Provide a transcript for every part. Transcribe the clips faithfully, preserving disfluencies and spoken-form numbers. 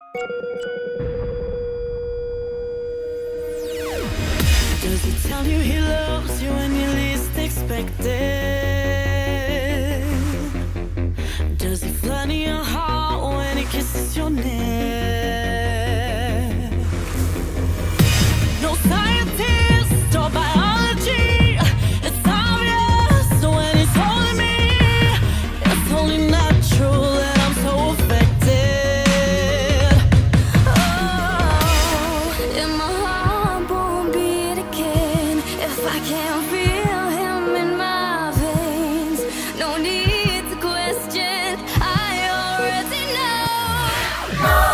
Does he tell you he loves you when you least expect it? Does he flutter your heart when he kisses your neck? No scientist or biology, it's obvious when he's holding me. It's only natural that I'm so affected. Oh, in my heart won't beat again if I can't feel him in my veins. No need to question, I already know.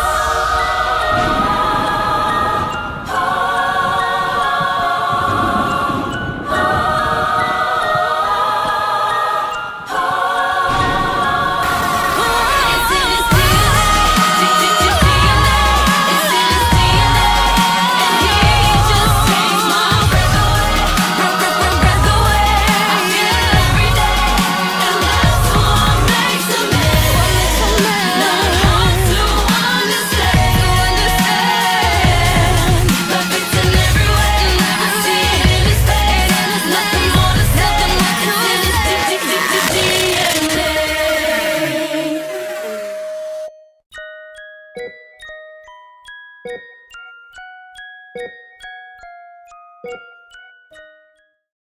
You